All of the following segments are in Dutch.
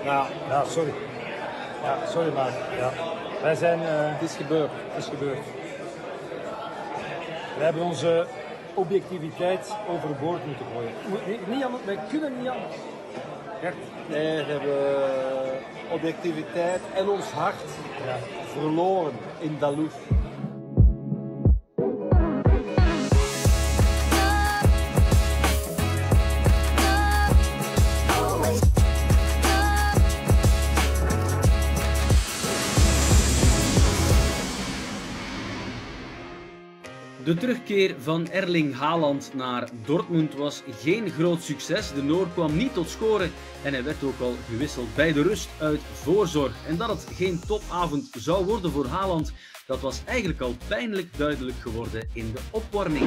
Ja, sorry. Ja, sorry man. Ja. Wij zijn... Het is gebeurd. Het is gebeurd. Wij hebben onze objectiviteit overboord moeten gooien. Wij kunnen niet anders. Gert? Nee, we hebben objectiviteit en ons hart verloren in Dalouse. De terugkeer van Erling Haaland naar Dortmund was geen groot succes. De Noor kwam niet tot scoren en hij werd ook al gewisseld bij de rust uit voorzorg. En dat het geen topavond zou worden voor Haaland, dat was eigenlijk al pijnlijk duidelijk geworden in de opwarming.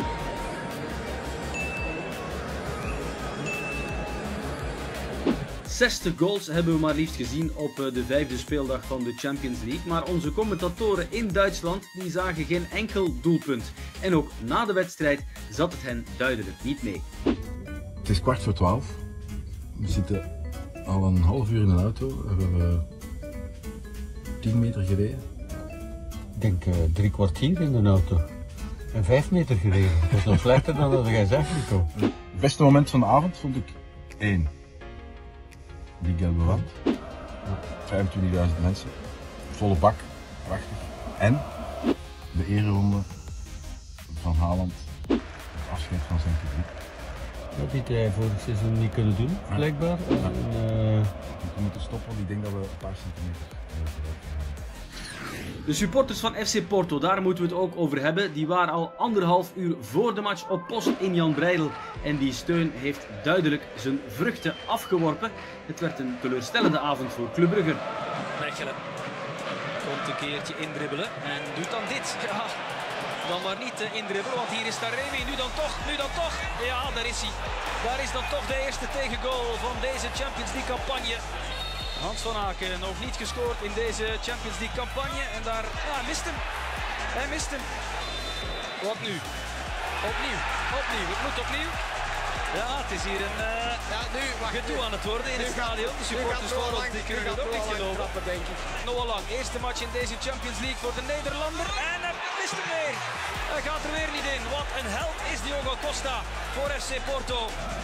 ...60 goals hebben we maar liefst gezien op de 5e speeldag van de Champions League. Maar onze commentatoren in Duitsland die zagen geen enkel doelpunt. En ook na de wedstrijd zat het hen duidelijk niet mee. Het is 11:15. We zitten al een half uur in de auto. We hebben 10 meter gereden. Ik denk 3 kwartier in de auto. En 5 meter gereden. Dat is nog slechter dan dat jij zegt, Nico. Het beste moment van de avond vond ik 1. Die gelbe wand. 25.000 mensen. Volle bak. Prachtig. En de ereronde van Haaland. Het afscheid van zijn publiek. Dat had hij vorig seizoen niet kunnen doen, blijkbaar. We moeten stoppen, want ik denk dat we een paar centimeter De supporters van FC Porto, daar moeten we het ook over hebben. Die waren al 1,5 uur voor de match op post in Jan Breidel. En die steun heeft duidelijk zijn vruchten afgeworpen. Het werd een teleurstellende avond voor Club Brugge. Mechelen komt een keertje indribbelen en doet dan dit. Ja, dan maar niet indribbelen, want hier is Taremi. Nu dan toch. Ja, daar is hij. Daar is dan toch de eerste tegengoal van deze Champions League campagne. Hans van Aken nog niet gescoord in deze Champions League campagne en daar hij mist hem. Wat nu? Opnieuw. Het moet opnieuw. Ja, het is hier een gedoe aan het worden in het stadion. De supporters van ons die kunnen het ook niet geloven. Noah Lang, eerste match in deze Champions League voor de Nederlander en hij mist hem weer. Hij gaat er weer niet in. Wat een held is Diogo Costa voor FC Porto.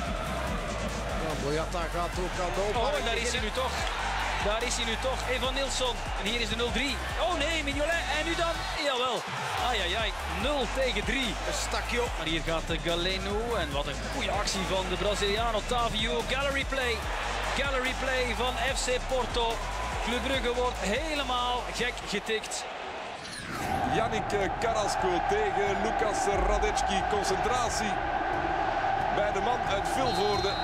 Boyata gaat ook aan de Oh, en daar is hij nu toch. Daar is hij nu toch, Evan Nilsson. En hier is de 0-3. Oh nee, Mignolet. En nu dan? Jawel. Ai. 0-3. Een stakje op. Maar hier gaat Galeno. En wat een goede actie van de Braziliaan Otavio. Gallery play van FC Porto. Club Brugge wordt helemaal gek getikt. Yannick Carrasco tegen Lucas Radecki. Concentratie bij de man uit Vilvoorde.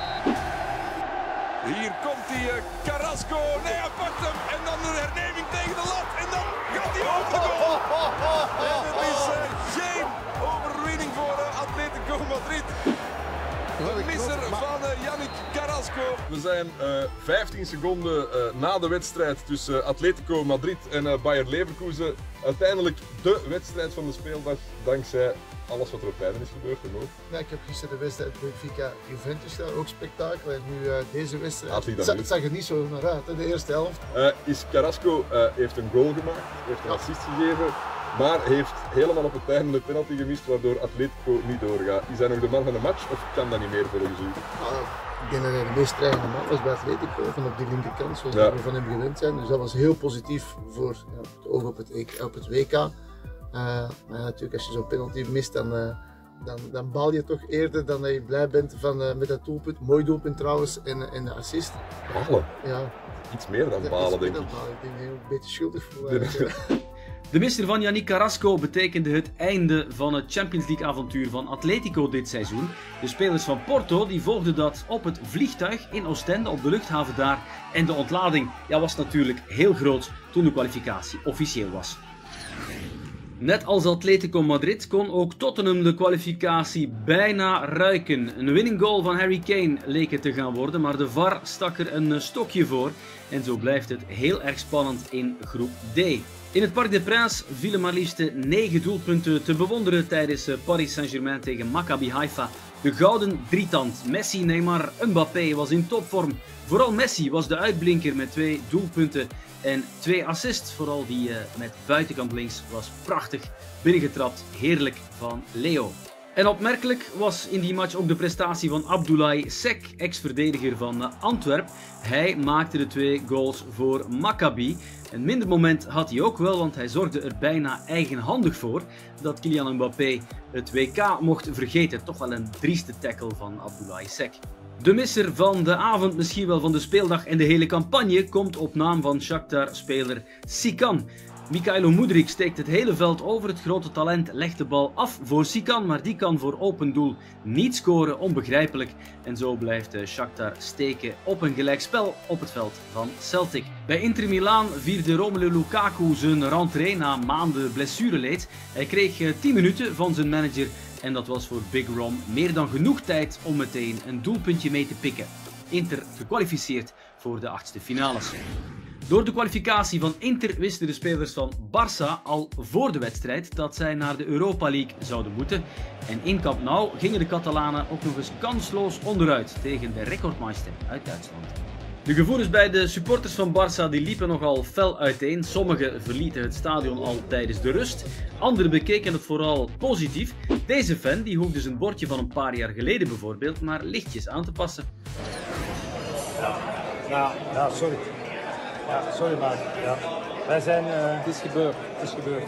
Hier komt hij, Carrasco. Nee, hij pakt hem. En dan de herneming tegen de lat. En dan gaat hij op de goal. En het is geen overwinning voor Atletico Madrid. De misser van Yannick Carrasco. We zijn 15 seconden na de wedstrijd tussen Atletico Madrid en Bayer Leverkusen. Uiteindelijk de wedstrijd van de speeldag, dankzij alles wat er op tijden is gebeurd. Ja, ik heb gisteren de wedstrijd Benfica Juventus gedaan, ook spektakel. En nu deze wedstrijd. Het zag er niet zo naar uit, hè, de eerste helft. Carrasco heeft een goal gemaakt, heeft een assist gegeven, maar heeft helemaal op het einde de penalty gemist, waardoor Atletico niet doorgaat. Is hij nog de man van de match of kan dat niet meer volgens u? Ik denk dat hij de meest dreigende man was bij Atletico, van op die linkerkant, zoals we van hem gewend zijn. Dus dat was heel positief voor het oog op het WK. Maar natuurlijk, als je zo'n penalty mist, dan baal je toch eerder dan dat je blij bent met dat doelpunt. Mooi doelpunt trouwens en de assist. Balen? Ja. Iets meer dan balen, denk ik. Ik denk dat je een beetje schuldig voor. De misser van Yannick Carrasco betekende het einde van het Champions League avontuur van Atletico dit seizoen. De spelers van Porto die volgden dat op het vliegtuig in Oostende op de luchthaven daar. En de ontlading was natuurlijk heel groot toen de kwalificatie officieel was. Net als Atletico Madrid kon ook Tottenham de kwalificatie bijna ruiken. Een winning goal van Harry Kane leek het te gaan worden, maar de VAR stak er een stokje voor. En zo blijft het heel erg spannend in groep D. In het Parc des Princes vielen maar liefst 9 doelpunten te bewonderen tijdens Paris Saint-Germain tegen Maccabi Haifa De gouden drietand Messi, Neymar, Mbappé was in topvorm. Vooral Messi was de uitblinker met 2 doelpunten en 2 assists. Vooral die met buitenkant links was prachtig binnengetrapt. Heerlijk van Leo. En opmerkelijk was in die match ook de prestatie van Abdoulaye Seck, ex-verdediger van Antwerp. Hij maakte de 2 goals voor Maccabi. Een minder moment had hij ook wel, want hij zorgde er bijna eigenhandig voor dat Kylian Mbappé het WK mocht vergeten. Toch wel een drieste tackle van Abdoulaye Seck. De misser van de avond, misschien wel van de speeldag en de hele campagne, komt op naam van Shakhtar-speler Sikan. Mykhailo Mudryk steekt het hele veld over. Het grote talent legt de bal af voor Sikan, maar die kan voor open doel niet scoren. Onbegrijpelijk. En zo blijft Shakhtar steken op een gelijkspel op het veld van Celtic. Bij Inter Milaan vierde Romelu Lukaku zijn rentrée na maanden blessureleed. Hij kreeg 10 minuten van zijn manager en dat was voor Big Rom meer dan genoeg tijd om meteen een doelpuntje mee te pikken. Inter gekwalificeerd voor de 8e finales. Door de kwalificatie van Inter wisten de spelers van Barça al voor de wedstrijd dat zij naar de Europa League zouden moeten. En in Camp Nou gingen de Catalanen ook nog eens kansloos onderuit tegen de recordmeister uit Duitsland. De gevoelens bij de supporters van Barça die liepen nogal fel uiteen. Sommigen verlieten het stadion al tijdens de rust, anderen bekeken het vooral positief. Deze fan die hoefde zijn bordje van een paar jaar geleden bijvoorbeeld maar lichtjes aan te passen. Ja, sorry. Ja, sorry maar. Ja. Wij zijn... Het is gebeurd. Het is gebeurd.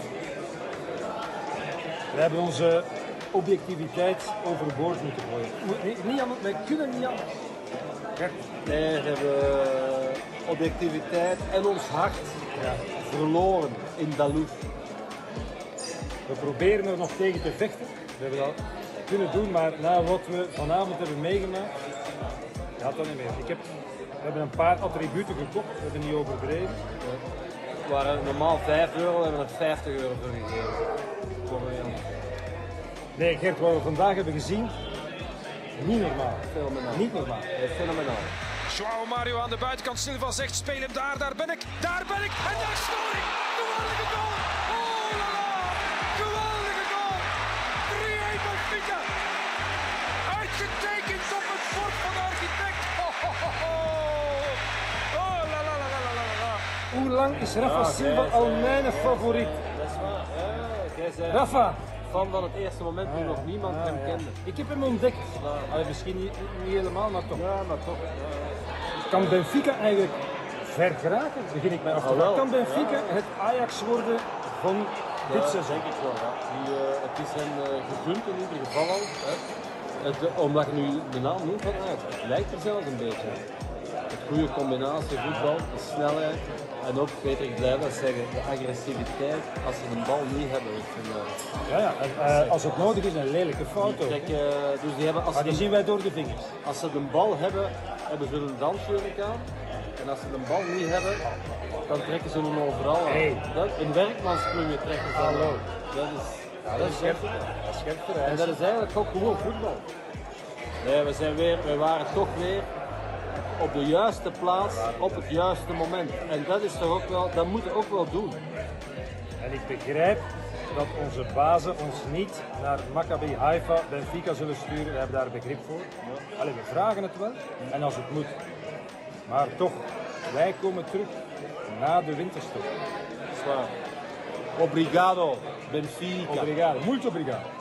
Wij hebben onze objectiviteit overboord moeten gooien. Niet anders, wij kunnen niet anders. Nee, we hebben objectiviteit en ons hart verloren in Dalouse. We proberen er nog tegen te vechten. We hebben dat kunnen doen, maar na wat we vanavond hebben meegemaakt, gaat dat niet meer. We hebben een paar attributen gekocht, we hebben niet overdreven. Het waren normaal €5, we hebben er €50 voor gegeven. Nee, Gert, wat we vandaag hebben gezien, niet normaal. Fenomenaal. Niet normaal. Fenomenaal. João Mario aan de buitenkant, Silva zegt speel hem daar ben ik, en daar scoor ik! Geweldige goal! Oh la la! Geweldige goal! 3-1 Benfica! Uitgetekend op het bord van de architect! Oh la la la la la la! Hoe lang is Rafa Silva al mijn favoriet? Dat is waar. Jij zei Rafa! van het eerste moment toen nog niemand hem kende. Ik heb hem ontdekt. Misschien niet helemaal, maar toch. Ja, maar toch. Kan Benfica eigenlijk ver geraken? Begin ik mij af te vragen. Kan Benfica het Ajax worden van dit seizoen? Denk ik wel. Ja. Het is hen gegund in ieder geval al. Hè. Omdat je nu de naam noemt van Ajax, het lijkt er zelfs een beetje. Het goede combinatie voetbal, de snelheid en ook, Peter, ik blijf dat zeggen, de agressiviteit als ze de bal niet hebben. Als het nodig is, een lelijke fout ook. Dus die hebben, maar die zien wij door de vingers. Als ze de bal hebben, hebben ze een dansjurk aan. En als ze de bal niet hebben, dan trekken ze hem overal aan. Hey. Een werkmansplunje trekken ze aan. Dat is scherp. En dat is eigenlijk ook gewoon voetbal. Nee, we waren toch weer op de juiste plaats, op het juiste moment. En dat is toch ook wel, dat moeten we ook wel doen. En ik begrijp dat onze bazen ons niet naar Maccabi Haifa, Benfica zullen sturen. We hebben daar begrip voor. Allee, we vragen het wel en als het moet. Maar toch, wij komen terug na de winterstop. Zwaar. Obrigado, Benfica. Obrigado, muito obrigado.